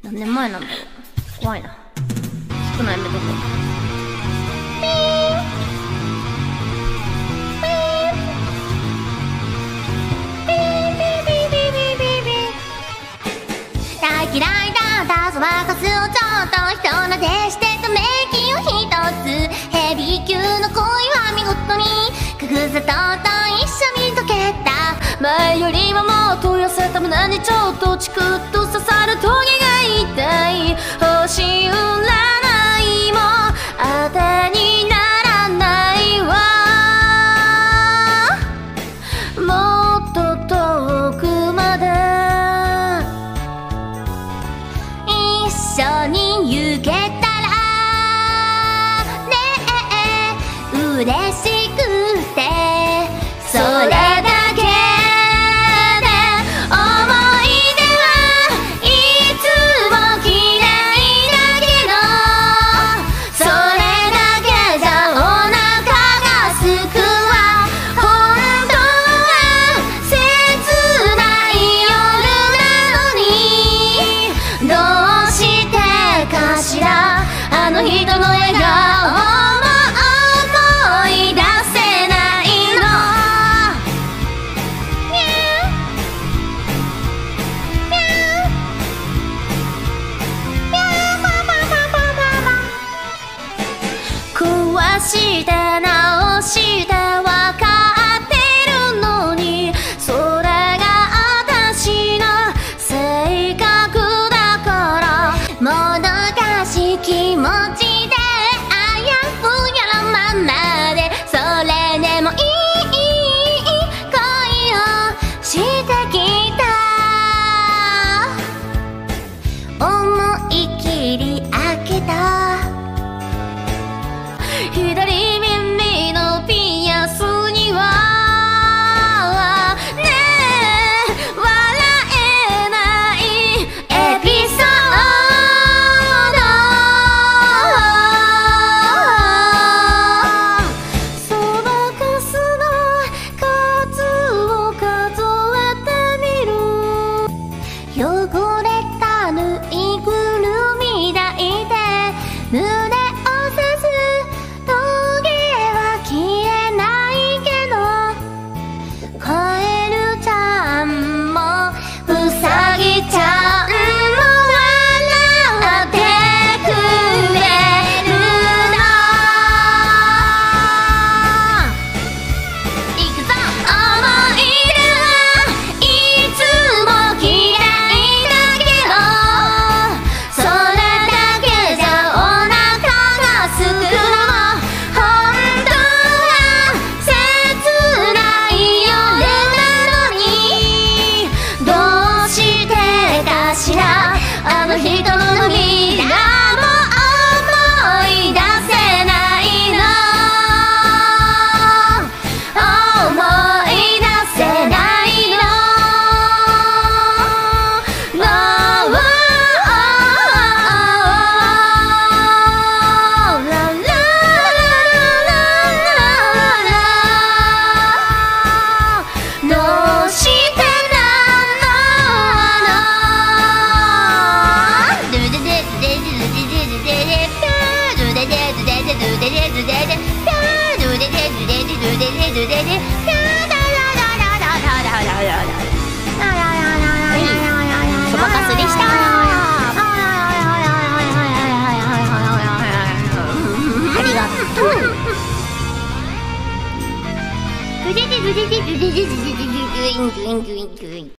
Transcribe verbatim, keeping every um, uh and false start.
何年前なんだろう。怖いな。聞くのやめとこう。ピーンピーンピーンピーンピーンピーンピーンピーン。大嫌いだったそばかすをちょっと人なでしてため息を一つ。ヘビー級の恋は見事にくぐざとと一緒に溶けた。前よりももっと痩せた胸にちょっとチクッと刺さるトゲが痛い。星占いも当てにならないわ。もっと遠くまで一緒に行けたらねえ嬉しくてそれだけあの人の笑顔も思い出せないの。壊して直して分かってるのにそれが私の性格だからもどかしい気持ちであやふやなままでそれでもいい恋をしてきた。思い切り開けた左耳のピアスにはねえ笑えないエピソード。そばかすの数を数えてみる。汚れたぬいぐるみ抱いて胸をさすトゲは消えないけどカエルちゃんもウサギちゃんも笑ってくれるの。いくぞ。思い出はいつも嫌いだけどそれだけじゃお腹がすくのも本当は切ない夜なのにどうしてかしらあの人の涙も思い出せないの。思い出せないの。ララララどうしてなの。ドゥデデデデデデデデデドゥデデデデデドゥデデデデデドゥデデデデデドゥデデデデドゥデデデデそばかすでした。ありがとう。